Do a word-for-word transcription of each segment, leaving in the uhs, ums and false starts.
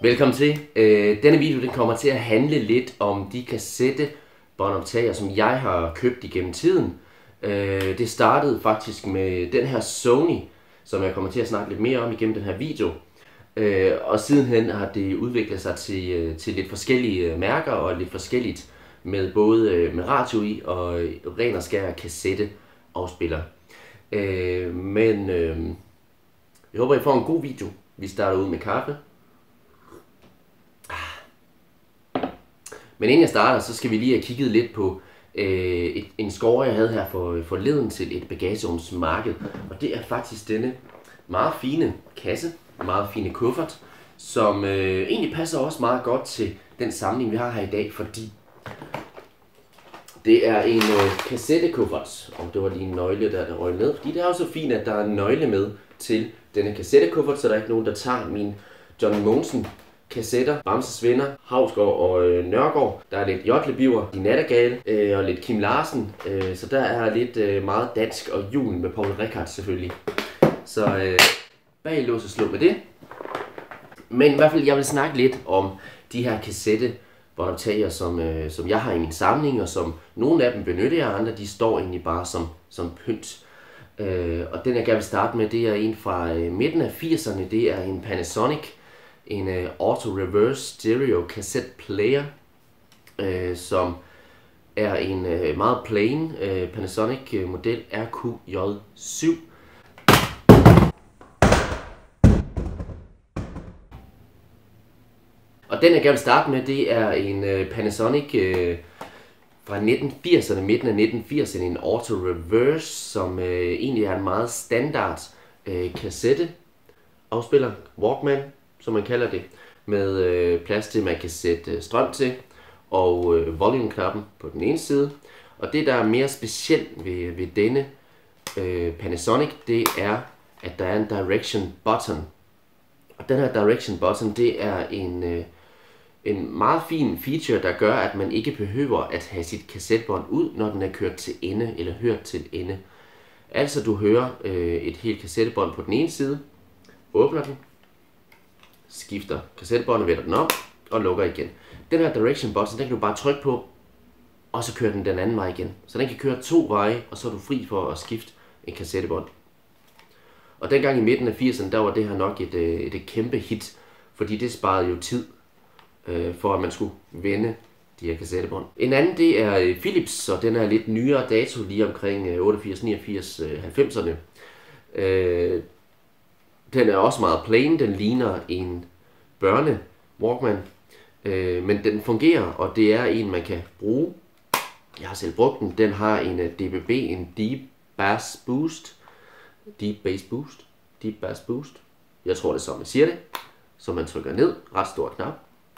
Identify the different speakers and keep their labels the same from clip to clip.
Speaker 1: Velkommen til. Øh, denne video den kommer til at handle lidt om de kassettebåndoptagere, som jeg har købt igennem tiden. Øh, det startede faktisk med den her Sony, som jeg kommer til at snakke lidt mere om igennem den her video. Øh, og sidenhen har det udviklet sig til, til lidt forskellige mærker og lidt forskelligt med både med radio i og ren og skær kassetteafspiller. Øh, men øh, jeg håber I får en god video. Vi starter ud med kaffe. Men inden jeg starter, så skal vi lige have kigget lidt på øh, et, en score, jeg havde her for, forleden til et bagagerumsmarked. Og det er faktisk denne meget fine kasse, meget fine kuffert, som øh, egentlig passer også meget godt til den samling, vi har her i dag, fordi det er en øh, kassettekuffert, og det var lige en nøgle, der, der røg ned. Fordi det er jo så fint, at der er en nøgle med til denne kassettekuffert, så der er ikke nogen, der tager min Johnny Mogensen kassetter, Bamses Venner, Hausgaard og øh, Nørgaard. Der er lidt Jotlebiver, De Nattergale øh, og lidt Kim Larsen. Øh, så der er lidt øh, meget dansk og jul med Paul Rickard selvfølgelig. Så øh, bag lås og slå med det. Men i hvert fald, jeg vil snakke lidt om de her kassettebåndoptagere, som, øh, som jeg har i min samling, og som nogle af dem benytter jeg, andre de står egentlig bare som, som pynt. Øh, og den jeg gerne vil starte med, det er en fra øh, midten af firserne. Det er en Panasonic, en uh, Auto Reverse Stereo Cassette Player, uh, som er en uh, meget plain uh, Panasonic uh, model R Q J syv. Og den jeg gerne vil starte med, det er en uh, Panasonic uh, fra nitten firserne, midten af nitten firserne, en Auto Reverse, som uh, egentlig er en meget standard uh, kassette afspiller, Walkman, som man kalder det, med øh, plads til, man kan sætte øh, strøm til, og øh, volume-knappen på den ene side. Og det, der er mere specielt ved, ved denne øh, Panasonic, det er, at der er en direction button. Og den her direction button, det er en, øh, en meget fin feature, der gør, at man ikke behøver at have sit kassettebånd ud, når den er kørt til ende, eller hørt til ende. Altså, du hører øh, et helt kassettebånd på den ene side, åbner den, skifter kassettebåndet, vender den om og lukker igen. Den her direction button, den kan du bare trykke på, og så kører den den anden vej igen. Så den kan køre to veje, og så er du fri for at skifte en kassettebånd. Og dengang i midten af firserne, der var det her nok et, et, et kæmpe hit, fordi det sparede jo tid øh, for at man skulle vende de her kassettebånd. En anden, det er Philips, og den er lidt nyere dato, lige omkring otteogfirs, niogfirs, halvfemserne. Øh, Den er også meget plain, den ligner en børne Walkman, øh, men den fungerer, og det er en, man kan bruge. Jeg har selv brugt den. Den har en D B B, en Deep Bass Boost. Deep Bass Boost. Deep Bass Boost. Jeg tror det er så, man siger det. Så man trykker ned. Ret stor knap.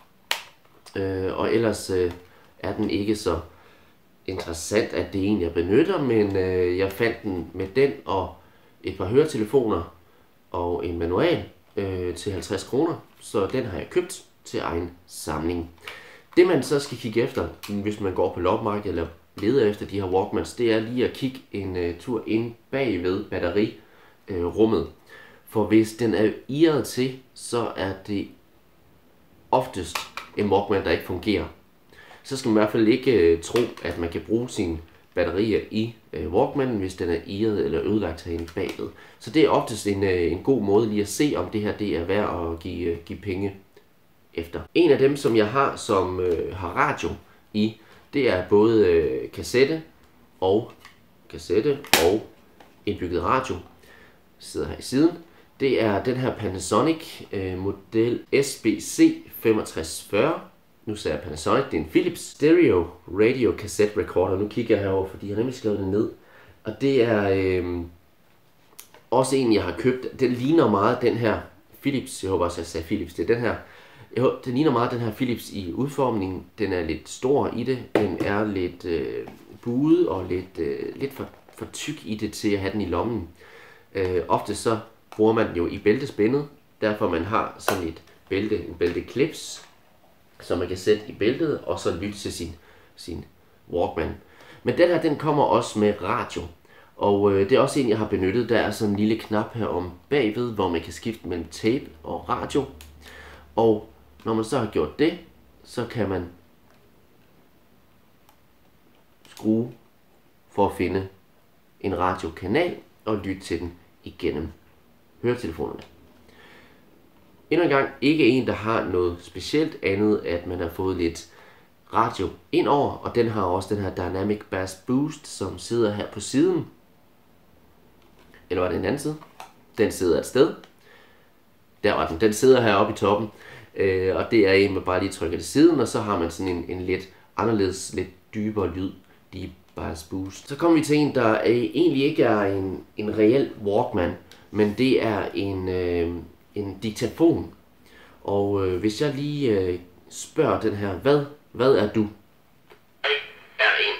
Speaker 1: Øh, og ellers øh, er den ikke så interessant, at det er en, jeg benytter, men øh, jeg fandt den med den og et par høretelefoner og en manual øh, til halvtreds kroner, så den har jeg købt til egen samling. Det man så skal kigge efter, hvis man går på loppemarkedet eller leder efter de her Walkmans, det er lige at kigge en uh, tur ind bagved batterirummet. Øh, For hvis den er irret til, så er det oftest en Walkman, der ikke fungerer. Så skal man i hvert fald ikke uh, tro, at man kan bruge sine batterier i øh, Walkmanen, hvis den er irret eller ødelagt herinde bagved. Så det er oftest en, øh, en god måde lige at se, om det her det er værd at give, øh, give penge efter. En af dem, som jeg har, som øh, har radio i, det er både øh, kassette og kassette og indbygget radio. Sidder her i siden. Det er den her Panasonic øh, model S B C femogtres fyrre. Nu sagde jeg Panasonic, det er en Philips Stereo Radio Cassette Recorder. Nu kigger jeg herover, fordi jeg har nemlig skrevet det ned. Og det er øh, også en, jeg har købt. Den ligner meget den her Philips. Jeg håber også, jeg sagde Philips. Det er den her. Jeg håber, den ligner meget den her Philips i udformningen. Den er lidt stor i det. Den er lidt øh, buet og lidt, øh, lidt for, for tyk i det til at have den i lommen. Øh, ofte så bruger man den jo i bæltespændet. Derfor man har sådan et bælte, en bælteklips, som man kan sætte i bæltet og så lytte til sin, sin Walkman. Men den her, den kommer også med radio. Og øh, det er også en, jeg har benyttet. Der er sådan en lille knap her om bagved, hvor man kan skifte mellem tape og radio. Og Når man så har gjort det, så kan man skrue for at finde en radiokanal og lytte til den igennem høretelefonerne. Endnu en gang ikke en, der har noget specielt andet, at man har fået lidt radio indover, og den har også den her Dynamic Bass Boost, som sidder her på siden. Eller var det en anden side? Den sidder et sted. Der var den. Den sidder heroppe i toppen. Øh, og det er en, man bare lige trykker til siden, og så har man sådan en, en lidt anderledes, lidt dybere lyd. Deep Bass Boost. Så kommer vi til en, der øh, egentlig ikke er en, en reel Walkman, men det er en, øh, en diktafon. Og øh, hvis jeg lige øh, spørger den her, hvad, hvad er du?
Speaker 2: Jeg er en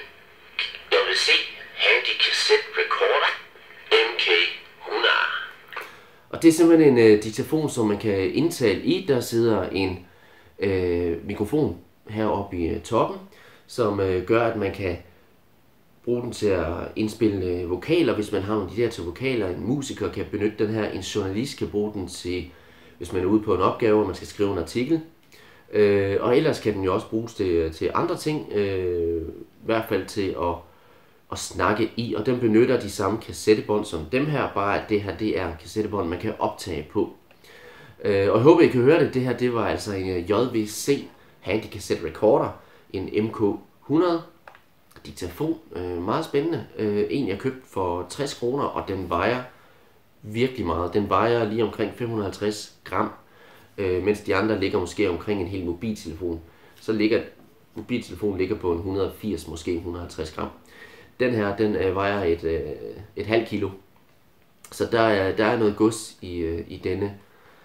Speaker 2: W C Handy Cassette Recorder M K hundrede.
Speaker 1: Og det er simpelthen en øh, diktafon, som man kan indtale i. Der sidder en øh, mikrofon heroppe i øh, toppen, som øh, gør, at man kan bruge den til at indspille øh, vokaler, hvis man har nogle af de der til vokaler. En musiker kan benytte den her, en journalist kan bruge den til, hvis man er ude på en opgave, og man skal skrive en artikel. Øh, og ellers kan den jo også bruges til, til andre ting, øh, i hvert fald til at, at snakke i, og den benytter de samme kassettebånd som dem her, bare at det her det er kassettebånd, man kan optage på. Øh, og jeg håber, I kan høre det. Det her det var altså en J V C Handy Cassette Recorder, en M K hundrede diktafon, øh, meget spændende. Øh, en jeg købte for tres kroner, og den vejer virkelig meget. Den vejer lige omkring fem hundrede og halvtreds gram, øh, mens de andre ligger måske omkring en hel mobiltelefon. Så ligger mobiltelefonen ligger på en et hundrede og firs, måske et hundrede og halvtreds gram. Den her, den øh, vejer et, øh, et halvt kilo. Så der er, der er noget gods i, øh, i denne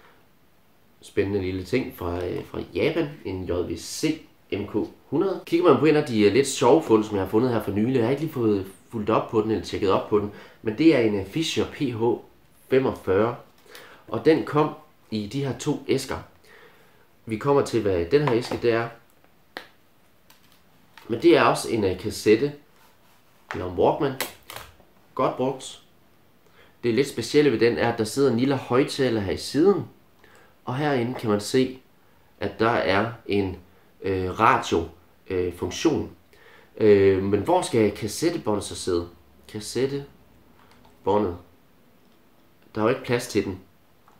Speaker 1: spændende lille ting fra, øh, fra Japan, en J V C M K hundrede. Kigger man på en af de uh, lidt sjove fund, som jeg har fundet her for nylig, jeg har ikke lige fået fulgt op på den eller tjekket op på den, men det er en uh, Fisher P H femogfyrre, og den kom i de her to æsker. Vi kommer til, hvad den her æske det er, men det er også en uh, kassette, eller en Walkman, godt brugt. Det lidt specielle ved den er, at der sidder en lille højttaler her i siden, og herinde kan man se, at der er en Øh, radiofunktion. Øh, øh, men hvor skal kassettebåndet så sidde? Kassettebåndet. Der er jo ikke plads til den.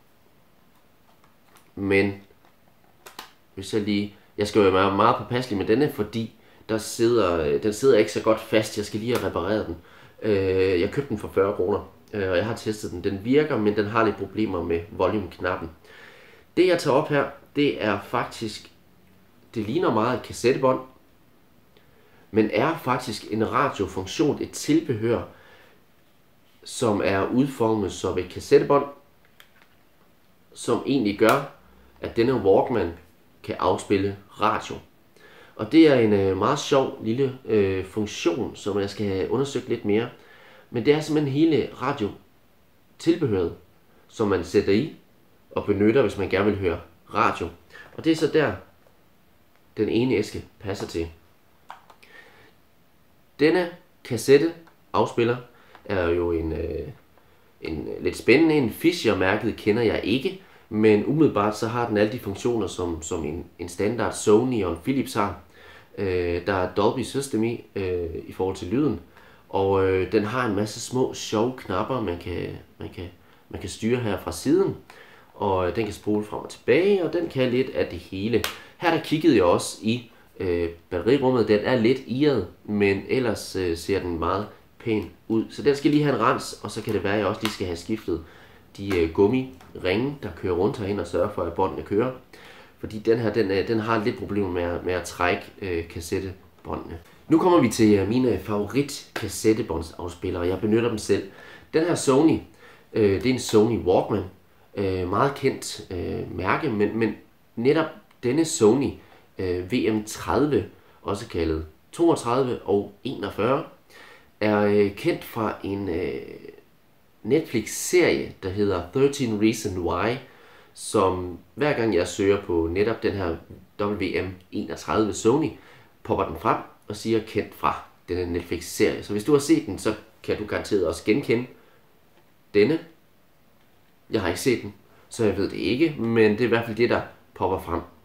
Speaker 1: Men hvis jeg lige, jeg skal jo være meget påpasselig med denne, fordi der sidder, den sidder ikke så godt fast. Jeg skal lige have repareret den. Øh, jeg købte den for fyrre kroner, øh, og jeg har testet den. Den virker, men den har lidt problemer med volume-knappen. Det jeg tager op her, det er faktisk, det ligner meget et kassettebånd, men er faktisk en radiofunktion, et tilbehør, som er udformet som et kassettebånd, som egentlig gør, at denne Walkman kan afspille radio. Og det er en øh, meget sjov lille øh, funktion, som jeg skal have undersøgt lidt mere. Men det er simpelthen hele radiotilbehøret, som man sætter i og benytter, hvis man gerne vil høre radio. Og det er så der, den ene æske passer til. Denne kassette afspiller er jo en, øh, en lidt spændende. En Fisher-mærket kender jeg ikke, men umiddelbart så har den alle de funktioner, som, som en, en standard Sony og en Philips har. Øh, der er Dolby System i, øh, i forhold til lyden, og øh, den har en masse små sjove knapper, man kan, man kan, man kan styre her fra siden, og den kan spole frem og tilbage, og den kan lidt af det hele. Her der kiggede jeg også i øh, batterirummet. Den er lidt irret, men ellers øh, ser den meget pæn ud. Så den skal lige have en rens, og så kan det være, at jeg også lige skal have skiftet de øh, gummiringe, der kører rundt herinde og sørger for, at båndene kører. Fordi den her, den, øh, den har lidt problemer med at, med at trække øh, kassettebåndene. Nu kommer vi til øh, mine favorit kassettebåndsafspillere. Jeg benytter dem selv. Den her Sony, øh, det er en Sony Walkman. Øh, meget kendt øh, mærke, men, men netop denne Sony øh, V M tredive, også kaldet toogtredive og enogfyrre, er øh, kendt fra en øh, Netflix-serie, der hedder thirteen Reasons Why, som hver gang jeg søger på netop den her W M enogtredive Sony, popper den frem og siger kendt fra denne Netflix-serie. Så hvis du har set den, så kan du garanteret også genkende denne. Jeg har ikke set den, så jeg ved det ikke, men det er i hvert fald det, der popper frem.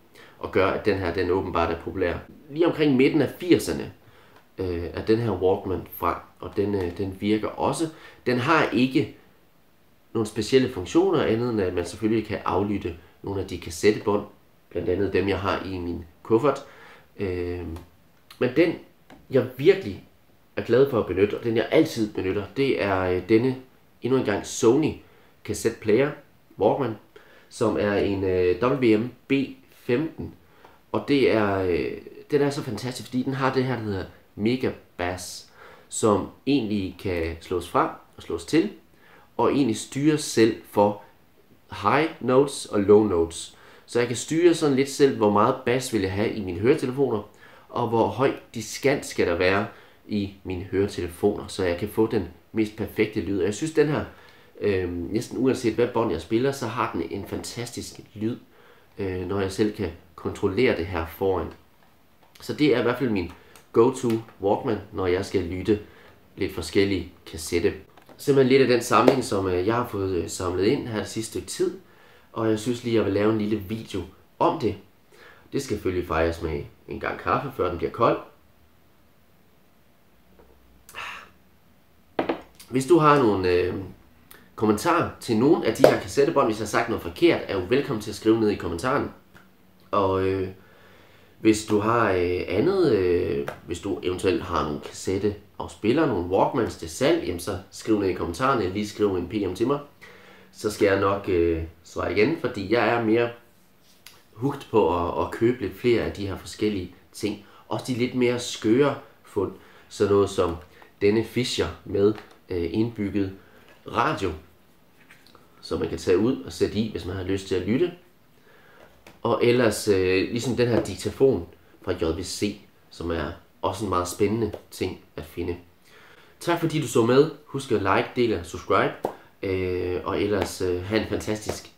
Speaker 1: og gør, at den her den åbenbart er populær. Lige omkring midten af firserne øh, er den her Walkman fra, og den, øh, den virker også. Den har ikke nogle specielle funktioner, andet end at man selvfølgelig kan aflytte nogle af de kassettebånd, blandt andet dem, jeg har i min kuffert. Øh, men den, jeg virkelig er glad for at benytte, og den jeg altid benytter, det er øh, denne, endnu en gang Sony Cassette Player Walkman, som er en øh, W M B femten, og det er, øh, den er så fantastisk, fordi den har det her, der hedder Mega Bass, som egentlig kan slås frem og slås til, og egentlig styre selv for high notes og low notes. Så jeg kan styre sådan lidt selv, hvor meget bass vil jeg have i mine høretelefoner, og hvor høj diskant skal der være i mine høretelefoner, så jeg kan få den mest perfekte lyd. Og jeg synes, den her, øh, næsten uanset hvad bånd jeg spiller, så har den en fantastisk lyd, øh, når jeg selv kan kontrollere det her foran. Så det er i hvert fald min go-to Walkman, når jeg skal lytte lidt forskellige kassette. Simpelthen lidt af den samling, som øh, jeg har fået øh, samlet ind her det sidste stykke tid, og jeg synes lige, at jeg vil lave en lille video om det. Det skal selvfølgelig fejres med en gang kaffe, før den bliver kold. Hvis du har nogle øh, kommentarer til nogle af de her kassettebånd, hvis jeg har sagt noget forkert, er du velkommen til at skrive ned i kommentaren. Og øh, hvis du har øh, andet, øh, hvis du eventuelt har nogle kassetteafspillere, nogle Walkmans til salg, jamen så skriv ned i kommentarerne, eller lige skriv en P M til mig. Så skal jeg nok øh, svare igen, fordi jeg er mere hooked på at, at købe lidt flere af de her forskellige ting. Også de lidt mere skøre fund, sådan noget som denne Fisher med øh, indbygget radio, som man kan tage ud og sætte i, hvis man har lyst til at lytte. Og ellers øh, ligesom den her diktafon fra J V C, som er også en meget spændende ting at finde. Tak fordi du så med. Husk at like, dele og subscribe. Øh, og ellers øh, have en fantastisk